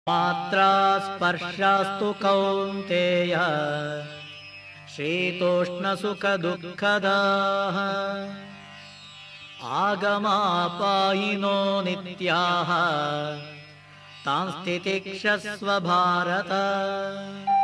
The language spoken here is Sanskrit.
मात्रा स्पर्शास्तु कौन्तेय शीतोष्णसुखदुःखदाः आगमापायिनो नित्याः तांस्तितिक्षस्व भारत।